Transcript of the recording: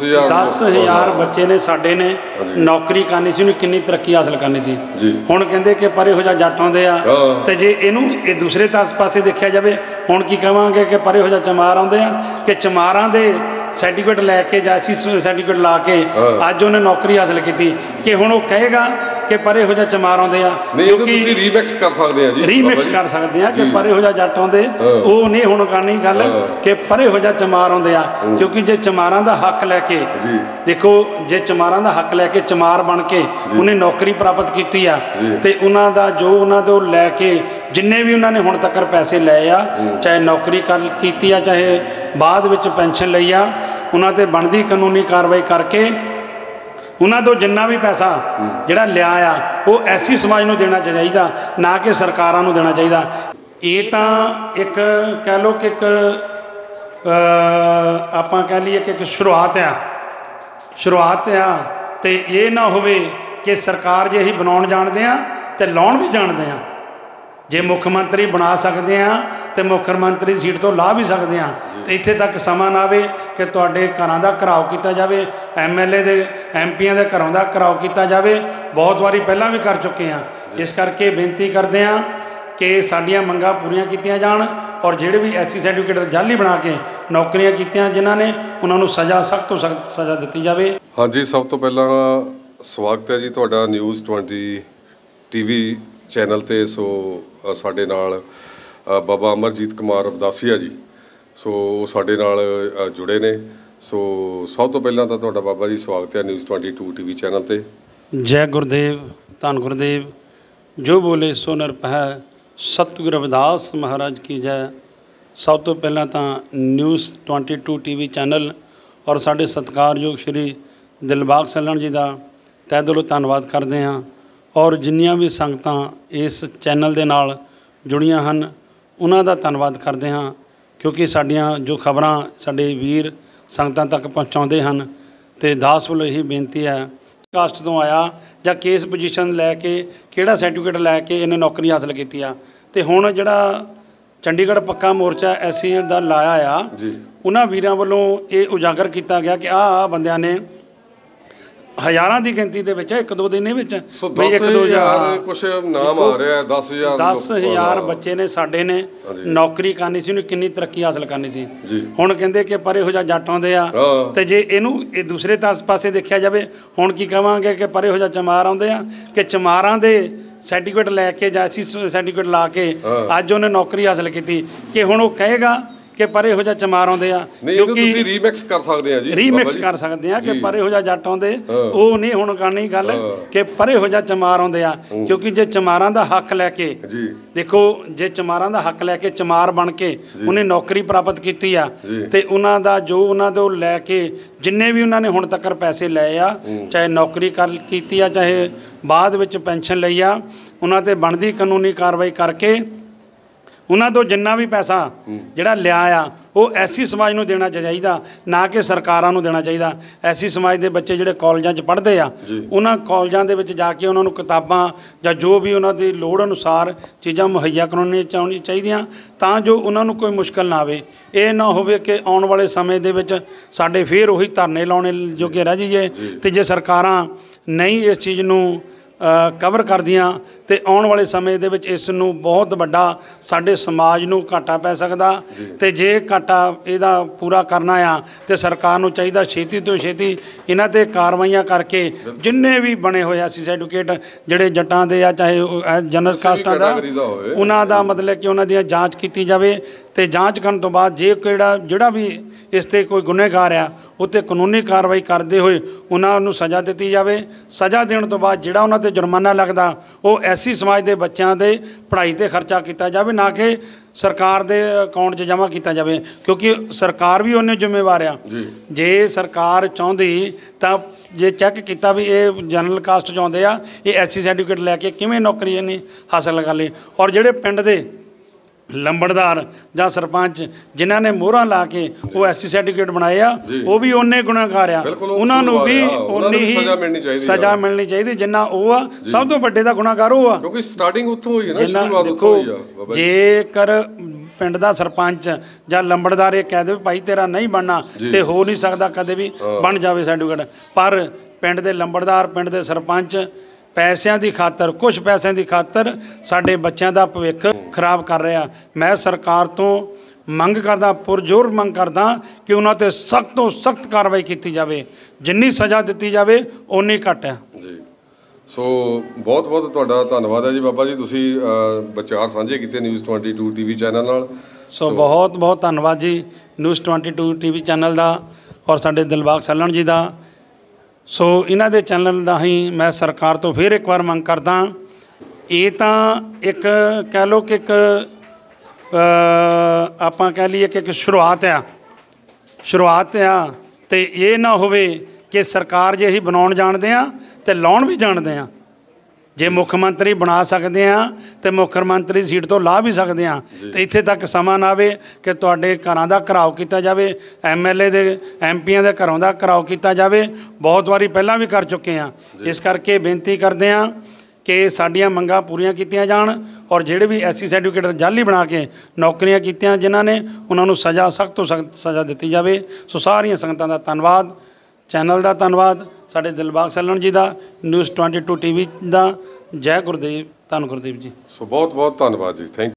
10,000 बच्चे ने साडे ने नौकरी करनी सी, उन्हें किन्नी तरक्की हासिल करनी सी। हुण कहंदे कि परे हो जा जट आउंदे आ, ते जे इहनूं ये दूसरे पासे देखिया जावे, हुण की कहांगे कि परे हो जा चमार आउंदे आ, कि चमारां दे सर्टिफिकेट लैके जां ऐसी सर्टिफिकेट ला के अज उन्हें नौकरी हासिल की, कि हुण वो कहेगा कि परे हो जा चमार आउंदे आ, क्योंकि रीमैक्स कर सकते हैं जी, रीमैक्स कर सकते हैं कि परे हो जा जट आउंदे, वो नहीं हुण करनी गल कि परे हो जा चमार आउंदे आ। क्योंकि जे चमारां दा हक लैके देखो, जे चमारां दा हक लैके चमार बन के उन्हें नौकरी प्राप्त की आ, ते उन्हां दा जो उन्हां तों लैके जिन्ने भी उन्होंने हुण तक पैसे लए आ, चाहे नौकरी कर की आ, चाहे बाद विच पेंशन लई आ, उन्हां ते बनदी कानूनी कार्रवाई करके उन्होंने तो जिन्ना भी पैसा जिहड़ा लिया आ वो ऐसी समाज को देना चाहिए, ना कि सरकारों को देना चाहिए। ये तो एक कह लो कि एक आप कह लीए कि एक शुरुआत आ, तो ये ना होवे कि सरकार जे असीं बनाउण जाणदे आ ते लाउण भी जाणदे आ। जे मुख्यमंत्री बना सकते हैं तो मुख्यमंत्री सीट तो ला भी सकते हैं, तो इत्थे तक समा ना आवे कि तुहाडे घरां दा घराव किया जाए, MLA दे MP'आं दे घरों दा घराव किया जाए। बहुत बारी पहलां भी कर चुके हैं। इस करके बेनती करते हैं कि साडियां मंगां पूरीआं कीतियां जाण, और जिहड़े भी SC सर्टिफिकेट जाली बना के नौकरियां कीतियां जिन्हां ने, उन्हां नूं सज़ा सख्त तो सख्त सज़ा दित्ती जावे। हाँ जी, सब तो पहला स्वागत है जी तुहाडा न्यूज़ 20 TV चैनल ते। सो साडे नाल बाबा अमरजीत कुमार अवदासिया जी, सो साडे नाल जुड़े ने। सो सब तो पहला तो तुहाडा बाबा जी स्वागत है न्यूज़ 22 TV चैनल ते। जय गुरुदेव, धन गुरुदेव, जो बोले सो निरभੈ, सतगुरु रविदास महाराज की जय। सब तो पहला तो न्यूज़ 22 TV चैनल और साडे सत्कारयोग श्री दिलबाग सैलण जी का तਹਿ दिलों धन्नवाद करते हैं, और जिन्नियां भी संगतां इस चैनल दे नाल जुड़ियां हन उन्हां दा धन्नवाद करते हैं, क्योंकि साडियां जो खबरां साडे वीर संगतां तक पहुँचाउंदे हन। ते दास वालों यही बेनती है, कास्ट तो आया जां केस पोजीशन लैके किहड़ा सर्टिफिकेट लैके इन्हें नौकरी हासिल की आ, ते हुण जिहड़ा चंडीगढ़ पक्का मोर्चा SC दा लाया आ, उन्हां वीरां वल्लों ये उजागर किया गया कि आ बंदियां ने हज़ारां की गिनती के एक दो दिन कुछ नाम आ रहा है 10,000 बच्चे ने साडे ने नौकरी करनी सी, उन्हें किन्नी तरक्की हासिल करनी सी। हुण कहंदे कि परे हो जा जट आउंदे आ, ते जे इहनूं ये दूसरे पासे देखिया जावे, हुण की कहांगे कि परे हो जा चमार आउंदे आ, कि चमारां दे सर्टिफिकेट लैके जां ऐसी सर्टिफिकेट ला के अज उन्हें नौकरी हासिल की, कि हुण वो कहेगा कि परे हो जा चमार आउंदे आ, क्योंकि रीमैक्स कर सकते हैं जी, रीमैक्स कर सकते हैं कि परे हो जा जट आउंदे, वो नहीं हुण करनी गल कि परे हो जा चमार आउंदे आ। क्योंकि जे चमारां दा हक लैके देखो, जे चमारां दा हक लैके चमार बन के उन्हें नौकरी प्राप्त की आ, ते उन्हां दा जो उन्हां तों लैके जिन्ने भी उन्होंने हुण तक पैसे लए आ, चाहे नौकरी कर की आ, चाहे बाद विच पेंशन लई आ, उन्हां ते बनदी कानूनी कार्रवाई करके उन्होंने तो जिन्ना भी पैसा जिहड़ा लिया आ वो ऐसी समाज को देना चाहिए, ना कि सरकारों को देना चाहिए। ऐसी समाज के बच्चे जिहड़े कॉलेजां पढ़ते आ, उन्हां कॉलेजां दे विच जाके उन्होंने किताबां जां जो भी उन्हां दी लोड़ अनुसार चीज़ां मुहैया करवाउणीਆਂ चाहनी चाहिए, तां जो उन्होंने कोई मुश्किल ना आवे। ये ना होवे कि आउण वाले समय दे विच साडे फिर उही धरने लाउणे जोगे रह जाइए, ते जे सरकारां नहीं इस चीज़ नूं कवर कर दियां तो आने वाले समय दे विच इस नूं बहुत वड्डा साडे समाज नूं घाटा पै सकदा। ते जे घाटा इहदा पूरा करना आ तो सरकार नूं चाहीदा छेती तो छेती इन्हां ते कार्रवाइयां करके जिन्ने भी बने होए ऐसी सर्टिफिकेट जिहड़े जट्टां दे आ चाहे जनरल कास्टां दा उन्हां दा मतलब कि उन्हां दी जांच कीती जावे, ते जांच करन तो बाद जे जिहड़ा भी इस ते कोई गुनहगार आ उत्ते कानूनी कार्रवाई करते हुए उन्हां नूं सज़ा दित्ती जावे। सज़ा देण तो बाद जिहड़ा उन्हां ते जुर्माना लगदा वो ऐसी समाज के बच्चों के पढ़ाई ते खर्चा किया जाए, ना कि सरकार के अकाउंट च जमा किया जाए, क्योंकि सरकार भी उन्हें जिम्मेवार आ। जे सरकार चाहती तो जे चैक किया भी ये जनरल कास्ट चाहते आ ये SC सर्टिफिकेट लैके किवें नौकरी इन्हें हासिल कर ली, और जिहड़े पिंड दे लंबड़दार जां सरपंच जिन्हां ने मोहरां ला के वो SC सर्टिफिकेट बनाए आ, वो भी उन्ने गुनाहगार आ, उन्होंने भी उन्नी ही सज़ा मिलनी चाहिए जिन्ना वो आ। सब तो वड्डे दा गुनाहगार वो आ, क्योंकि स्टार्टिंग उत्थों होई है ना, शुरुआत उत्थों होई आ। जेकर ਪਿੰਡ ਦਾ ਸਰਪੰਚ ਜਾਂ ਲੰਬੜਦਾਰ ਇਹ ਕਹਿ ਦੇ ਭਾਈ ਤੇਰਾ ਨਹੀਂ ਬਣਨਾ ਤੇ ਹੋ ਨਹੀਂ ਸਕਦਾ ਕਦੇ ਵੀ ਬਣ ਜਾਵੇ ਸਰਟੀਫਿਕੇਟ, ਪਰ ਪਿੰਡ ਦੇ ਲੰਬੜਦਾਰ ਪਿੰਡ ਦੇ ਸਰਪੰਚ ਪੈਸਿਆਂ ਦੀ ਖਾਤਰ ਕੁਝ ਪੈਸਿਆਂ ਦੀ ਖਾਤਰ ਸਾਡੇ ਬੱਚਿਆਂ ਦਾ ਭਵਿੱਖ ਖਰਾਬ ਕਰ ਰਿਹਾ। ਮੈਂ ਸਰਕਾਰ ਤੋਂ ਮੰਗ ਕਰਦਾ, ਪੁਰਜ਼ੋਰ ਮੰਗ ਕਰਦਾ ਕਿ ਉਹਨਾਂ ਤੇ ਸਖਤ ਤੋਂ ਸਖਤ ਕਾਰਵਾਈ ਕੀਤੀ ਜਾਵੇ, ਜਿੰਨੀ ਸਜ਼ਾ ਦਿੱਤੀ ਜਾਵੇ ਓਨੀ ਘੱਟ ਹੈ ਜੀ। ਸੋ ਬਹੁਤ ਬਹੁਤ ਤੁਹਾਡਾ ਧੰਨਵਾਦ ਹੈ ਜੀ ਬਾਬਾ ਜੀ, ਤੁਸੀਂ ਵਿਚਾਰ ਸਾਂਝੇ ਕੀਤੇ ਨਿਊਜ਼ 22 ਟੀਵੀ ਚੈਨਲ ਨਾਲ। ਸੋ ਬਹੁਤ ਬਹੁਤ ਧੰਨਵਾਦ ਜੀ ਨਿਊਜ਼ 22 ਟੀਵੀ ਚੈਨਲ ਦਾ ਔਰ ਸਾਡੇ ਦਿਲਬਾਗ ਸੱਲਣ ਜੀ ਦਾ। ਸੋ ਇਹਨਾਂ ਦੇ ਚੈਨਲ ਦਾ ਹੀ ਮੈਂ ਸਰਕਾਰ ਤੋਂ ਫਿਰ ਇੱਕ ਵਾਰ ਮੰਗ ਕਰਦਾ, ਇਹ ਤਾਂ ਇੱਕ ਕਹਿ ਲਓ ਕਿ ਇੱਕ ਆਪਾਂ ਕਹਿ ਲਈਏ ਕਿ ਇੱਕ ਸ਼ੁਰੂਆਤ ਆ ਤੇ ਇਹ ਨਾ ਹੋਵੇ ਕਿ ਸਰਕਾਰ ਜੇ ਅਸੀਂ ਬਣਾਉਣ ਜਾਣਦੇ ਆ ਤੇ ਲਾਉਣ ਵੀ ਜਾਣਦੇ ਆ। ਜੇ ਮੁੱਖ ਮੰਤਰੀ ਬਣਾ ਸਕਦੇ ਆ ਤੇ ਮੁੱਖ ਮੰਤਰੀ ਸੀਟ ਤੋਂ ਲਾ ਵੀ ਸਕਦੇ ਆ, ਤੇ ਇੱਥੇ ਤੱਕ ਸਮਾਂ ਨਾ ਆਵੇ ਕਿ ਤੁਹਾਡੇ ਘਰਾਂ ਦਾ ਘਿਰਾਓ ਕੀਤਾ ਜਾਵੇ, MLA ਦੇ MPਆਂ ਦੇ ਘਰੋਂ ਦਾ ਘਿਰਾਓ ਕੀਤਾ ਜਾਵੇ। ਬਹੁਤ ਵਾਰੀ ਪਹਿਲਾਂ ਵੀ ਕਰ ਚੁੱਕੇ ਆ। ਇਸ ਕਰਕੇ ਬੇਨਤੀ ਕਰਦੇ ਆ ਕਿ ਸਾਡੀਆਂ ਮੰਗਾਂ ਪੂਰੀਆਂ ਕੀਤੀਆਂ ਜਾਣ ਔਰ ਜਿਹੜੇ ਵੀ SC ਸਰਟੀਫਿਕੇਟ ਜਾਲੀ ਬਣਾ ਕੇ ਨੌਕਰੀਆਂ ਕੀਤੀਆਂ ਜਿਨ੍ਹਾਂ ਨੇ, ਉਹਨਾਂ ਨੂੰ ਸਜ਼ਾ ਸਖਤ ਤੋਂ ਸਖਤ ਸਜ਼ਾ ਦਿੱਤੀ ਜਾਵੇ। ਸੋ ਸਾਰੀਆਂ ਸੰਗਤਾਂ ਦਾ ਧੰਨਵਾਦ, ਚੈਨਲ ਦਾ ਧੰਨਵਾਦ, ਸਾਡੇ ਦਿਲਬਾਗ ਸੱਲਣ ਜੀ ਦਾ, ਨਿਊਜ਼ 22 ਟੀਵੀ ਦਾ। ਜੈ ਗੁਰਦੇਵ, ਧੰਨ ਗੁਰਦੇਵ ਜੀ। ਸੋ ਬਹੁਤ ਬਹੁਤ ਧੰਨਵਾਦ ਜੀ, ਥੈਂਕ